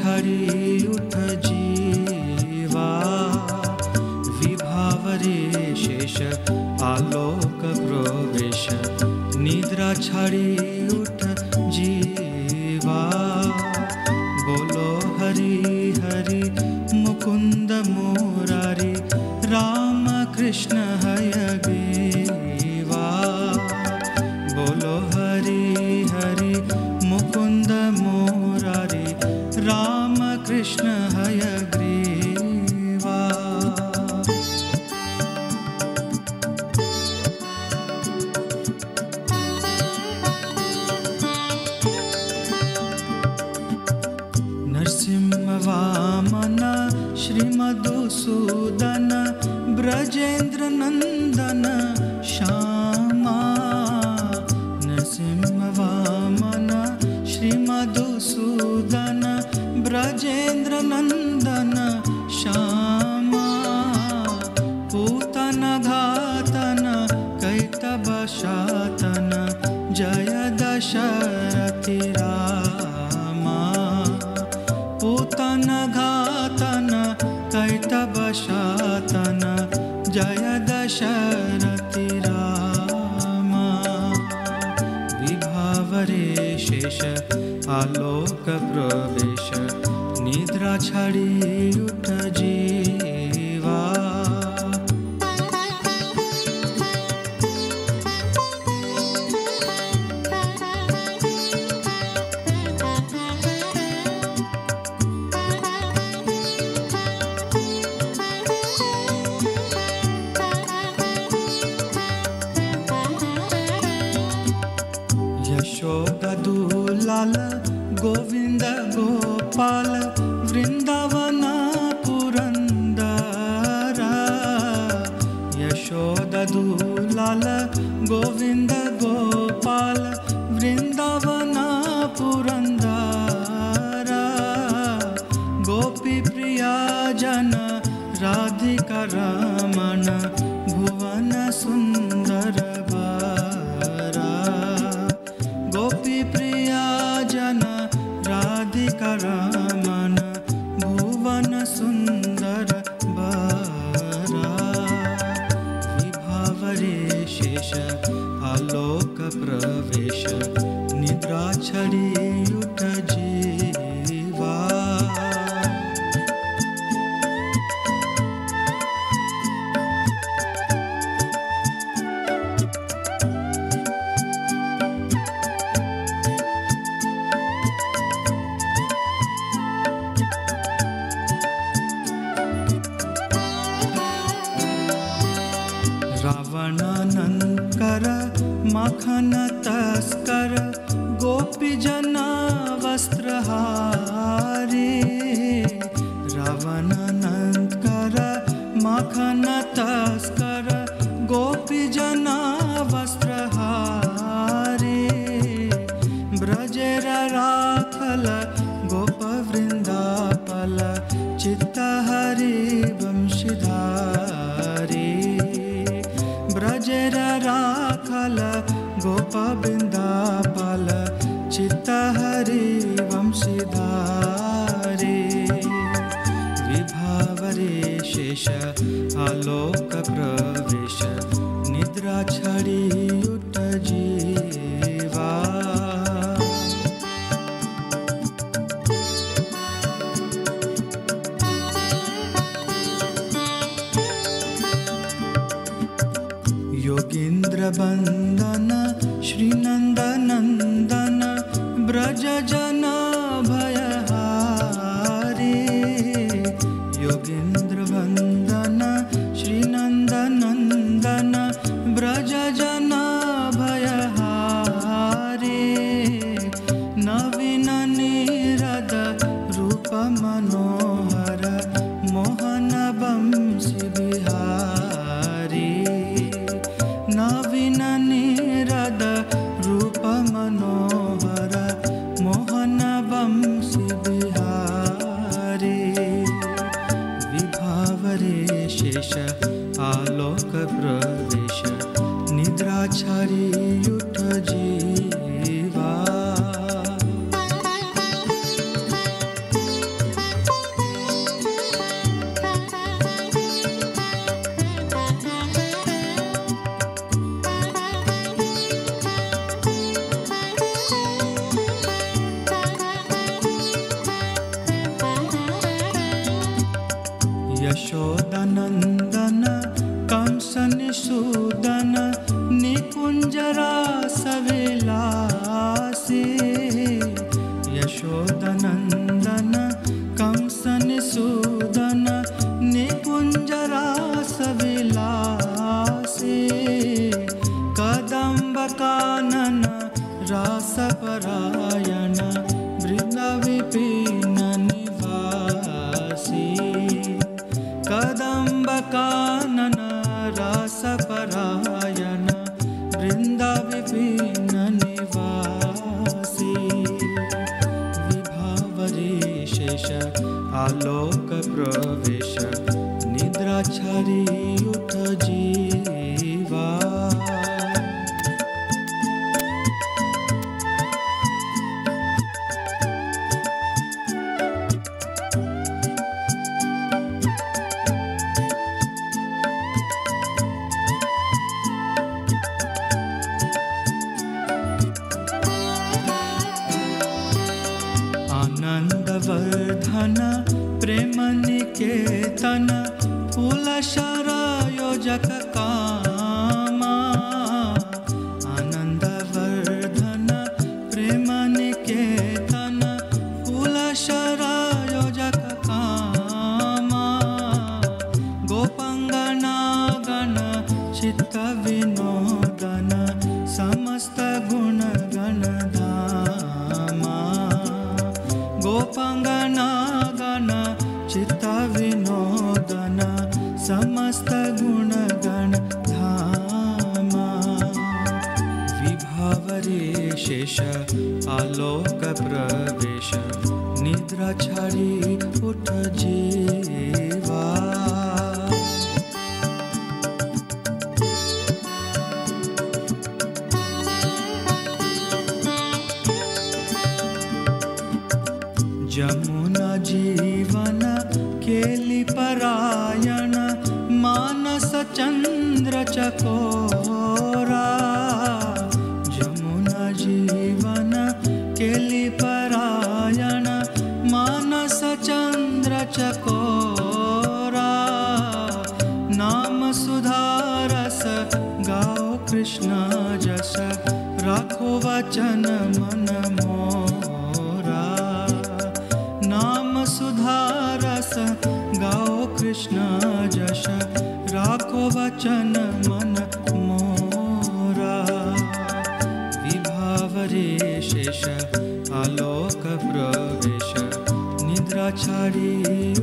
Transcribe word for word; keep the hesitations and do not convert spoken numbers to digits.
छाड़ी उठ जीवा, विभाव रे शेष आलोक प्रवेश, निद्रा छाड़ी उठ जीवा, बोलो हरि हरि मुकुंद मुरारी, राम कृष्ण हयग्रीवा, बोलो हरि हरि मुकुंद मुरारी, राम कृष्ण हयग्रीवा। नरसिंह वामन श्रीमधुसूदन, ब्रजेंद्र नंदन श्यामा, नरसिंह वामन श्रीमधुसूदन, ब्रजेंद्र नंदन श्यामा, पूतन घातन कैतव शातन, जय दशरथि रामा, पूतन घातन कैतव शातन, जय दशरथि रामा, विभाव रे शेष आलोक प्रवेश, निद्रा छाड़ी उठ जीवा। यशोदा दुलाल गोविंद गोपाल, वृंदावन पुरंदरा, यशोदा दुलाल गोविंद गोपाल, वृंदावन पुरंदरा, गोपी प्रिया जन राधिका रमण, भुवन सुंदर बारा, गोपी प्रिया जन राधिका रमण, भुवन सुंदर बारा, विभाव रे शेष आलोक प्रवेश, निद्रा छड़ी उठ जीवा। रावणानंकर माखन तस्कर, गोपी जना वस्त्रहारी, रावणानंकर माखन तस्कर, गोपी जना वस्त्रहारी, ब्रजेर राखल गोप वृंदापल, चित्तहरि वंशीधारी, ब्रजेर राखल गोप वृंदापल, चित्तहरि वंशीधारी, विभाव रे शेष आलोक प्रवेश, निद्रा छड़ी उठ जीवा। योगींद्र बंदन श्रीनंद नंदन, ब्रज जन भयहारी, योगींद्र बंदन श्रीनंद नंदन, ब्रज जन भयहारी, नवीन नीरद रूप मनोहर, मोहन बंशी बिहारी, नवीन नीरद रूप मनोहर, मोहन बंशी बिहारी, विभाव रे शेष आलोक प्रवेश, निद्रा छाड़ी उठ जीवा। यशोदानंदन कंस निषूदन निकुंज रास विलासी। यशोदानंदन कंस निषूदन निकुंज रास विलासी। कदम्ब कानन रास परायण वृंद विपिन निवासी। कदम्ब कानन रास परायण वृंद विपिन निवासी। विभावरी शेष आलोक प्रवेश निद्राचारी उठ जीवा। आनंदवर्धन प्रेम निकेतन फूल शरायोजक कामा। आनंदवर्धन प्रेम निकेतन फूल शरायोजक कामा। गोपंगना गण चित्त विनोदन समस्त गुण गण धामा। गोपंगना गण चित्त विनोदन समस्त गुण गण धामा। विभावरी शेष आलोक प्रवेश निद्राचारी उठ जीवा। जमुना जीवन केली परायण मानस चंद्र चकोरा। जमुना जीवन केली परायण मानस चंद्र चकोरा। नाम सुधारस गाओ कृष्ण जस राखो वचन मन मोरा। नाम सुधारस गाओ कृष्ण जश राखो वचन मन मोरा। विभावरी शेष आलोक प्रवेश निद्राचारी